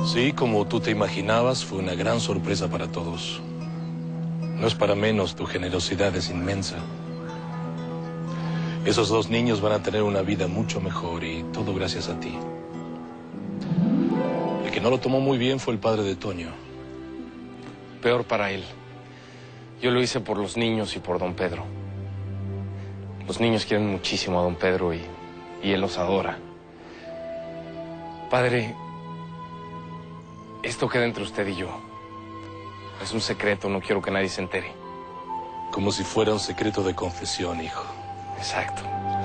Sí, como tú te imaginabas, fue una gran sorpresa para todos. No es para menos, tu generosidad es inmensa. Esos dos niños van a tener una vida mucho mejor y todo gracias a ti. El que no lo tomó muy bien fue el padre de Toño. Peor para él. Yo lo hice por los niños y por don Pedro. Los niños quieren muchísimo a don Pedro y él los adora. Padre, esto queda entre usted y yo. Es un secreto, no quiero que nadie se entere. Como si fuera un secreto de confesión, hijo. Exacto.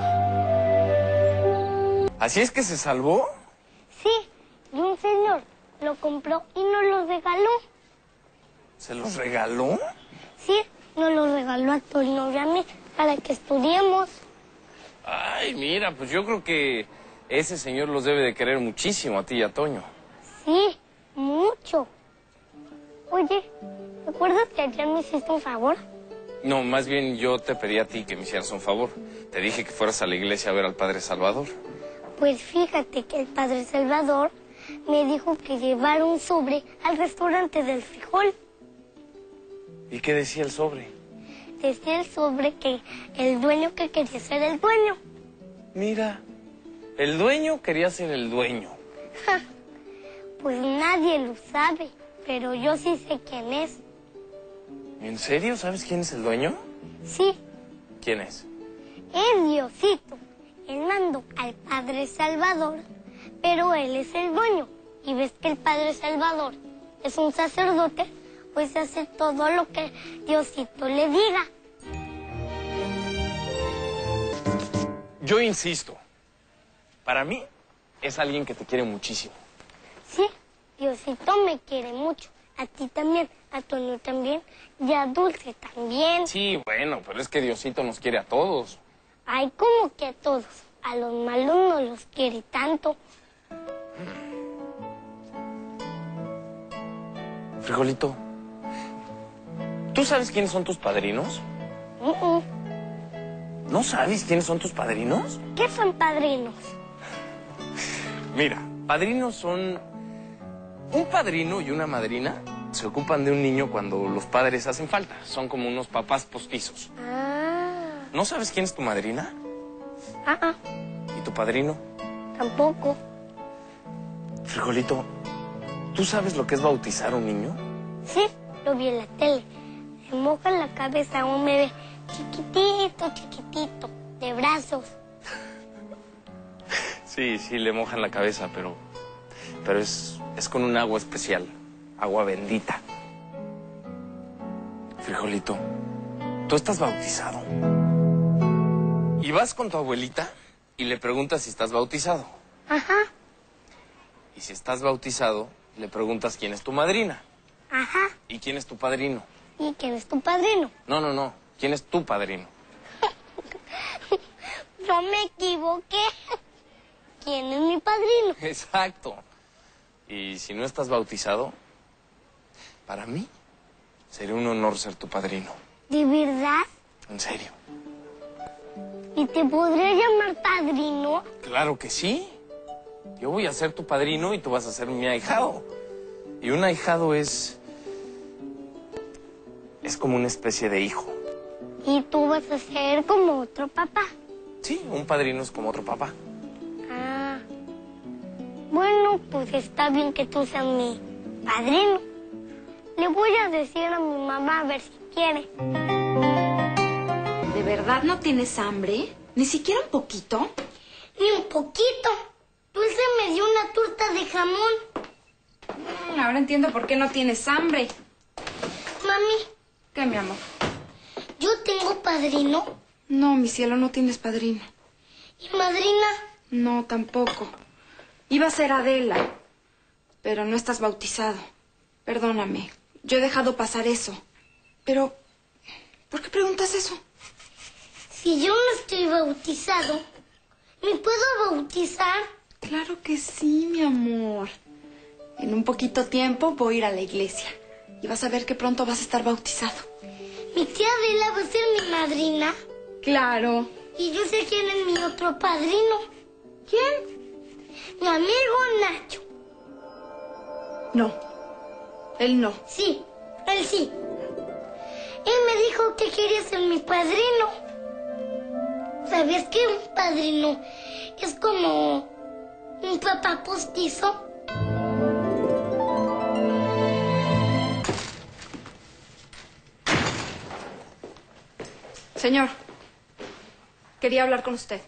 ¿Así es que se salvó? Sí, y un señor lo compró y nos lo regaló. ¿Se los regaló? Sí, nos lo regaló a Toño y a mí para que estudiemos. Ay, mira, pues yo creo que ese señor los debe de querer muchísimo a ti y a Toño. Sí, mucho. Oye, ¿te acuerdas que ayer me hiciste un favor? No, más bien yo te pedí a ti que me hicieras un favor. Te dije que fueras a la iglesia a ver al Padre Salvador. Pues fíjate que el Padre Salvador me dijo que llevara un sobre al restaurante del frijol. ¿Y qué decía el sobre? Decía el sobre que el dueño que quería ser el dueño. Mira, el dueño quería ser el dueño. Ja, pues nadie lo sabe, pero yo sí sé quién es. ¿En serio? ¿Sabes quién es el dueño? Sí, ¿Quién es? es Diosito. Él mandó al Padre Salvador, pero él es el dueño. Y ves que el Padre Salvador es un sacerdote, pues hace todo lo que Diosito le diga. Yo insisto. Para mí es alguien que te quiere muchísimo. Sí, Diosito me quiere mucho. A ti también, a Toño también y a Dulce también. Sí, bueno, pero es que Diosito nos quiere a todos. Ay, como que a todos. A los malos no los quiere tanto. Frijolito, ¿tú sabes quiénes son tus padrinos? ¿No sabes quiénes son tus padrinos? ¿Qué son padrinos? Mira, padrinos son... Un padrino y una madrina se ocupan de un niño cuando los padres hacen falta. Son como unos papás postizos. Ah. ¿No sabes quién es tu madrina? ¿Y tu padrino? Tampoco. Frijolito, ¿tú sabes lo que es bautizar a un niño? Sí, lo vi en la tele. Le mojan la cabeza a un bebé chiquitito, chiquitito, de brazos. Sí, le mojan la cabeza, pero es con un agua especial, agua bendita. Frijolito, tú estás bautizado. Y vas con tu abuelita y le preguntas si estás bautizado. Ajá, Y si estás bautizado, le preguntas quién es tu madrina. ajá. ¿Y quién es tu padrino? ¿Y quién es tu padrino? No. ¿Quién es tu padrino? Yo me equivoqué. ¿Quién es mi padrino? Exacto. Y si no estás bautizado, para mí sería un honor ser tu padrino. ¿De verdad? En serio. ¿Y te podría llamar padrino? Claro que sí. Yo voy a ser tu padrino y tú vas a ser mi ahijado. Y un ahijado es como una especie de hijo. ¿Y tú vas a ser como otro papá? Sí, un padrino es como otro papá. Ah. Bueno, pues está bien que tú seas mi padrino. Le voy a decir a mi mamá a ver si quiere. ¿De verdad no tienes hambre? ¿Ni siquiera un poquito? Ni un poquito. Dulce me dio una torta de jamón. Ahora entiendo por qué no tienes hambre. Mami, ¿Qué, mi amor? ¿yo tengo padrino? No, mi cielo, no tienes padrino. ¿Y madrina? No, tampoco. Iba a ser Adela, pero no estás bautizado. Perdóname, yo he dejado pasar eso. Pero, ¿por qué preguntas eso? Si yo no estoy bautizado, ¿me puedo bautizar? Claro que sí, mi amor. En un poquito tiempo voy a ir a la iglesia. Y vas a ver que pronto vas a estar bautizado. ¿Mi tía Adela va a ser mi madrina? Claro. Y yo sé quién es mi otro padrino. ¿Quién? Mi amigo Nacho. No. Él no. Sí, él sí. Él me dijo que quería ser mi padrino. ¿Sabías que un padrino es como un papá postizo? Señor, quería hablar con usted.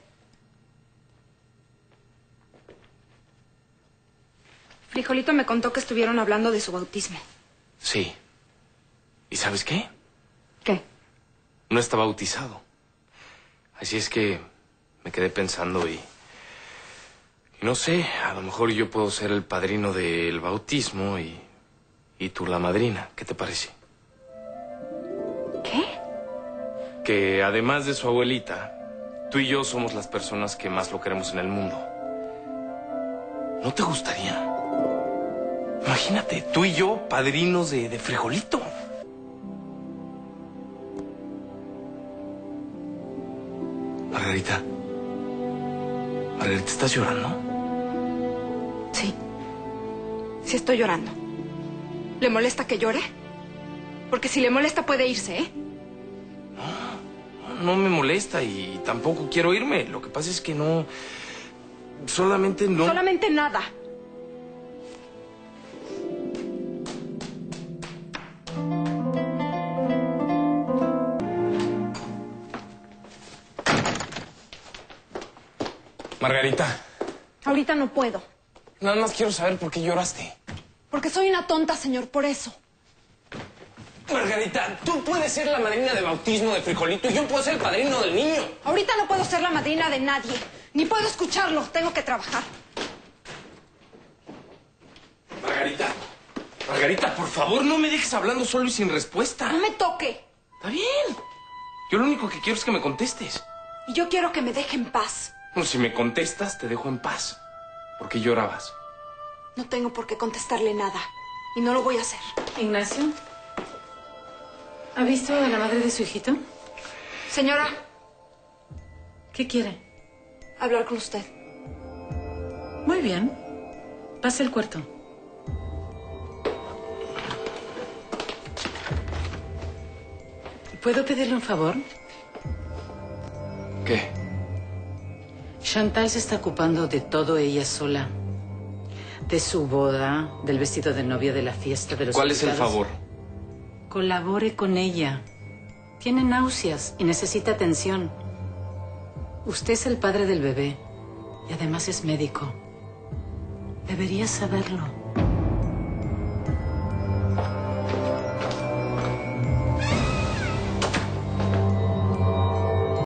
Frijolito me contó que estuvieron hablando de su bautismo. Sí. ¿Y sabes qué? ¿Qué? No está bautizado. Así es que me quedé pensando y no sé, a lo mejor yo puedo ser el padrino del bautismo y tú la madrina. ¿Qué te parece? ¿Qué? Que además de su abuelita, tú y yo somos las personas que más lo queremos en el mundo. ¿No te gustaría? Imagínate, tú y yo, padrinos de Frijolito. Margarita. Margarita, ¿estás llorando? Sí. Sí estoy llorando. ¿Le molesta que llore? Porque si le molesta puede irse, ¿eh? No me molesta y tampoco quiero irme. Lo que pasa es que no... Solamente no... Solamente nada. Margarita. Ahorita no puedo. Nada más quiero saber por qué lloraste. Porque soy una tonta, señor, por eso. Margarita, tú puedes ser la madrina de bautismo de Frijolito y yo puedo ser el padrino del niño. Ahorita no puedo ser la madrina de nadie. Ni puedo escucharlo. Tengo que trabajar. Margarita. Margarita, por favor, no me dejes hablando solo y sin respuesta. No me toque. Está bien. Yo lo único que quiero es que me contestes. Y yo quiero que me deje en paz. No, si me contestas, te dejo en paz. ¿Por qué llorabas? No tengo por qué contestarle nada. Y no lo voy a hacer. Ignacio, ¿ha visto a la madre de su hijito? Señora, ¿Qué quiere? hablar con usted. Muy bien. Pase al cuarto. ¿Puedo pedirle un favor? ¿Qué? Chantal se está ocupando de todo ella sola. De su boda, del vestido de novia, de la fiesta, de los ¿Cuál es el invitados. favor? Colabore con ella. Tiene náuseas y necesita atención. Usted es el padre del bebé y además es médico. Debería saberlo.